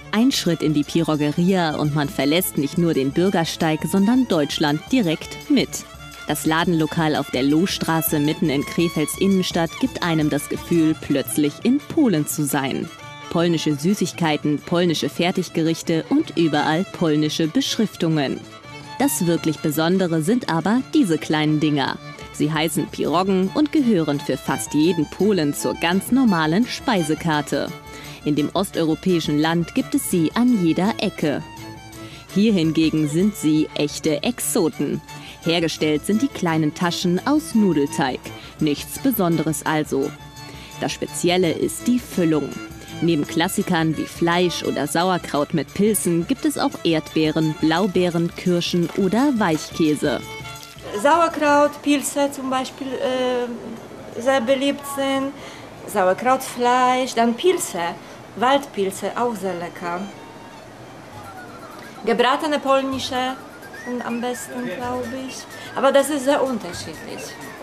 Ein Schritt in die Piroggeria und man verlässt nicht nur den Bürgersteig, sondern Deutschland direkt mit. Das Ladenlokal auf der Lohstraße mitten in Krefelds Innenstadt gibt einem das Gefühl, plötzlich in Polen zu sein. Polnische Süßigkeiten, polnische Fertiggerichte und überall polnische Beschriftungen. Das wirklich Besondere sind aber diese kleinen Dinger. Sie heißen Piroggen und gehören für fast jeden Polen zur ganz normalen Speisekarte. In dem osteuropäischen Land gibt es sie an jeder Ecke. Hier hingegen sind sie echte Exoten. Hergestellt sind die kleinen Taschen aus Nudelteig. Nichts Besonderes also. Das Spezielle ist die Füllung. Neben Klassikern wie Fleisch oder Sauerkraut mit Pilzen gibt es auch Erdbeeren, Blaubeeren, Kirschen oder Weichkäse. Sauerkraut, Pilze zum Beispiel sehr beliebt sind. Sauerkrautfleisch, dann Pilze, Waldpilze, auch sehr lecker. Gebratene polnische sind am besten, glaube ich. Aber das ist sehr unterschiedlich.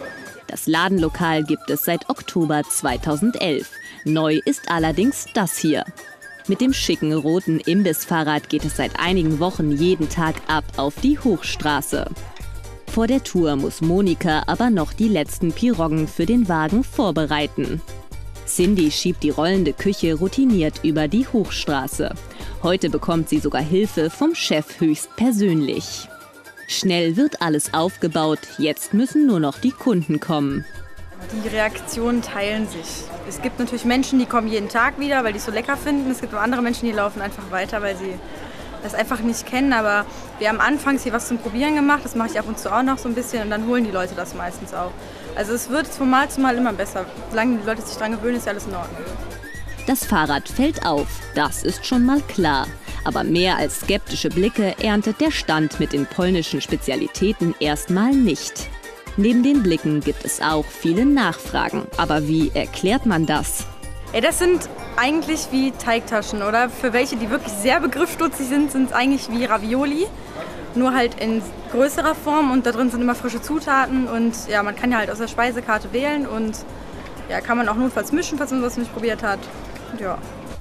Das Ladenlokal gibt es seit Oktober 2011. Neu ist allerdings das hier. Mit dem schicken roten Imbissfahrrad geht es seit einigen Wochen jeden Tag ab auf die Hochstraße. Vor der Tour muss Monika aber noch die letzten Piroggen für den Wagen vorbereiten. Cindy schiebt die rollende Küche routiniert über die Hochstraße. Heute bekommt sie sogar Hilfe vom Chef höchstpersönlich. Schnell wird alles aufgebaut, jetzt müssen nur noch die Kunden kommen. Die Reaktionen teilen sich. Es gibt natürlich Menschen, die kommen jeden Tag wieder, weil die es so lecker finden. Es gibt auch andere Menschen, die laufen einfach weiter, weil sie das einfach nicht kennen. Aber wir haben anfangs hier was zum Probieren gemacht, das mache ich ab und zu auch noch so ein bisschen und dann holen die Leute das meistens auch. Also es wird von Mal zu Mal immer besser. Solange die Leute sich daran gewöhnen, ist ja alles in Ordnung. Das Fahrrad fällt auf, das ist schon mal klar. Aber mehr als skeptische Blicke erntet der Stand mit den polnischen Spezialitäten erstmal nicht. Neben den Blicken gibt es auch viele Nachfragen. Aber wie erklärt man das? Ja, das sind eigentlich wie Teigtaschen, oder? Für welche, die wirklich sehr begriffsstutzig sind, sind es eigentlich wie Ravioli. Nur halt in größerer Form und da drin sind immer frische Zutaten. Und ja, man kann ja halt aus der Speisekarte wählen und ja, kann man auch notfalls mischen, falls man was nicht probiert hat. Und ja.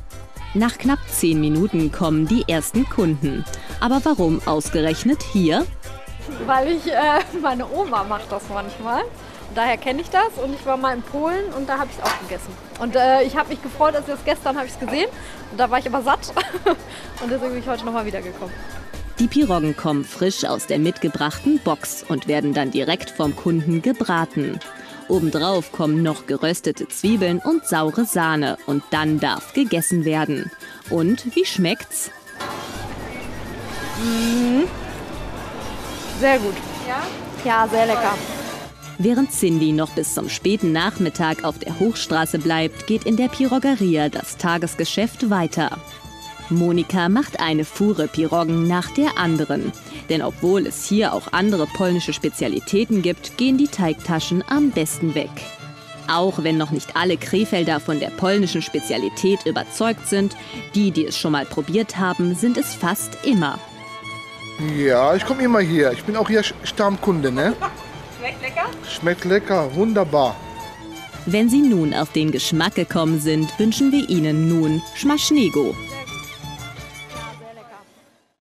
Nach knapp 10 Minuten kommen die ersten Kunden. Aber warum ausgerechnet hier? Weil meine Oma macht das manchmal. Daher kenne ich das und ich war mal in Polen und da habe ich es auch gegessen. Und ich habe mich gefreut, als ich das gestern habe ich es gesehen und da war ich aber satt und deswegen bin ich heute nochmal wiedergekommen. Die Piroggen kommen frisch aus der mitgebrachten Box und werden dann direkt vom Kunden gebraten. Obendrauf kommen noch geröstete Zwiebeln und saure Sahne und dann darf gegessen werden. Und wie schmeckt's? Sehr gut. Ja? Ja, sehr lecker. Während Cindy noch bis zum späten Nachmittag auf der Hochstraße bleibt, geht in der Piroggeria das Tagesgeschäft weiter. Monika macht eine Fuhre Piroggen nach der anderen. Denn obwohl es hier auch andere polnische Spezialitäten gibt, gehen die Teigtaschen am besten weg. Auch wenn noch nicht alle Krefelder von der polnischen Spezialität überzeugt sind, die es schon mal probiert haben, sind es fast immer. Ja, ich komme immer hier. Ich bin auch hier Stammkunde, ne? Schmeckt lecker? Schmeckt lecker, wunderbar. Wenn Sie nun auf den Geschmack gekommen sind, wünschen wir Ihnen nun Smacznego.